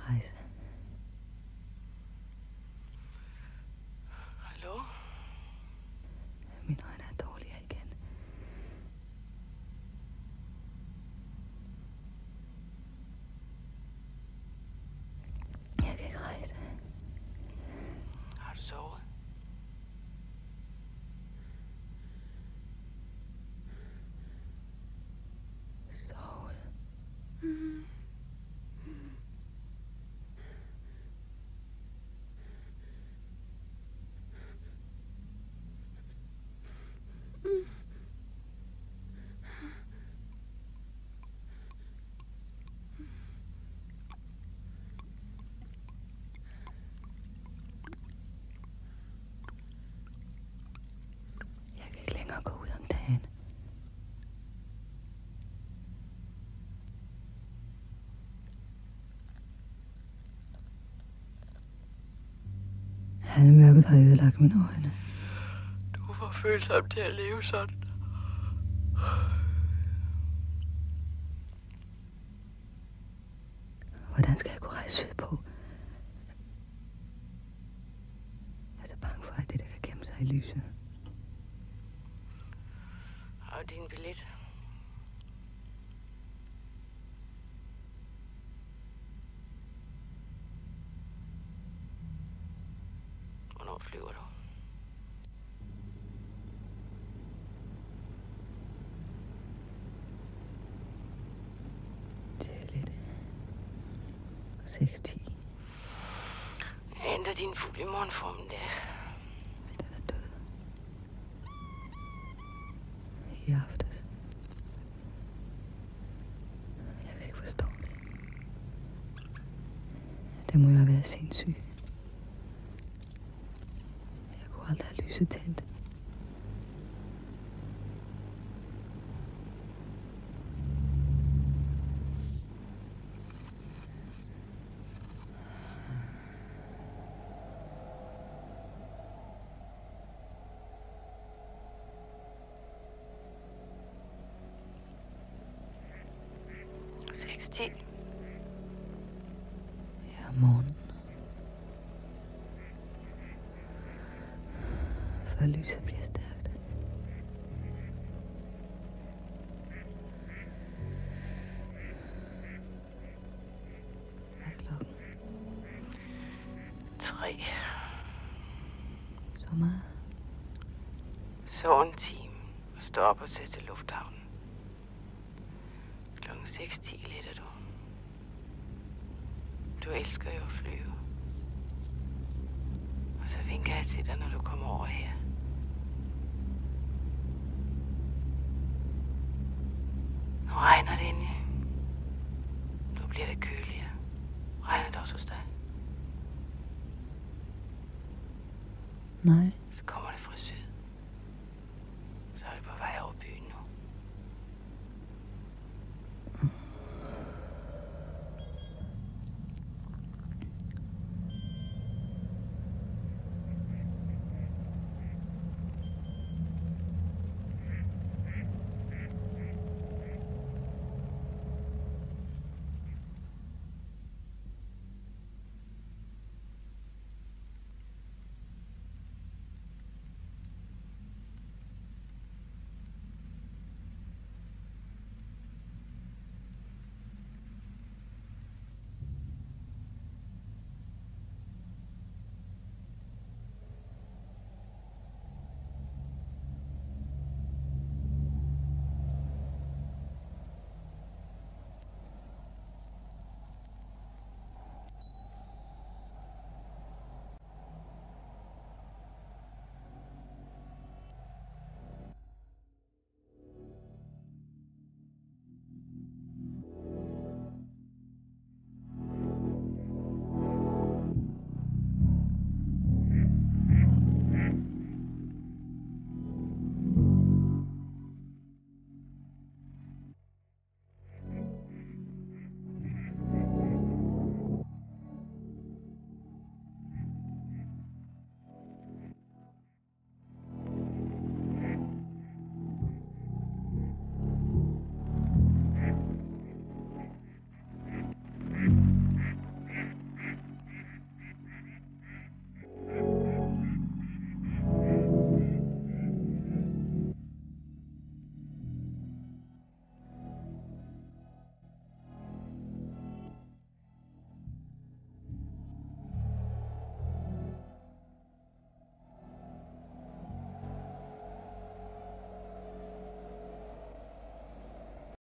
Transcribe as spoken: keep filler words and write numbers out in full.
rejse. Hallo? Mine øjne er dårlige igen. Jeg kan ikke rejse. Har du sovet? Sovet. Mm. Jeg kan ikke længere gå ud om dagen. Halvmørket har ødelagt mine øjne. Du er for følsom til at leve sådan. Hvordan skal jeg kunne rejse sydpå? Jeg er så bange for alt det, der kan gemme sig i lyset. Har du din billet? Hvornår flyver du? Tidligt. seks ti. Jeg henter din fugl i morgen formiddag. Den er død. I aftes. Jeg kan ikke forstå det. Det må jo have været sindssyg. Jeg kunne aldrig have lyset tændt. seks ti. Ja, om morgenen. Før lyset bliver stærkt. Hvad er klokken? tre. Så meget? Så en time. Og stå op og sætte til lufthavnen. Klokken seks ti letter du. Du elsker jo at flyve. Og så vinker jeg til dig, når du kommer over her. Nu regner det inde. Nu bliver det køligere. Regner det også hos dig? Nej.